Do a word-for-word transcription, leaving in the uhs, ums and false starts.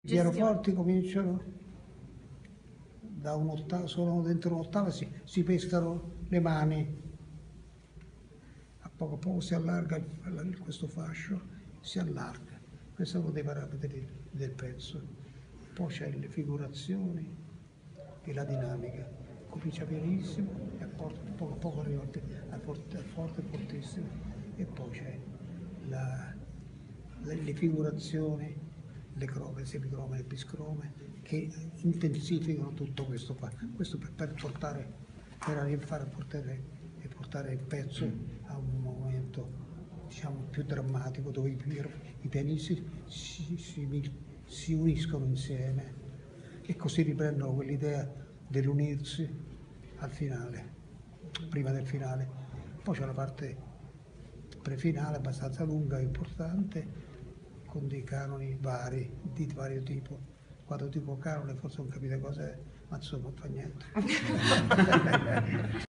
I pianoforti cominciano da un'ottava, sono dentro un'ottava, si, si pescano le mani, a poco a poco si allarga il, questo fascio, si allarga, questo è uno dei parametri del pezzo. Poi c'è le figurazioni e la dinamica, comincia pianissimo e a poco a poco arriva al forte, forte e fortissimo, e poi c'è la, le, le figurazioni, le crome, le semicrome, le biscrome, che intensificano tutto questo qua. Questo per, per portare, per fare portare, e portare il pezzo a un momento, diciamo, più drammatico, dove i, i pianisti si, si, si uniscono insieme e così riprendono quell'idea dell'unirsi al finale, prima del finale. Poi c'è la parte prefinale abbastanza lunga e importante, con dei canoni vari, di vario tipo. Quando dico canone forse non capite cos'è, ma insomma fa niente.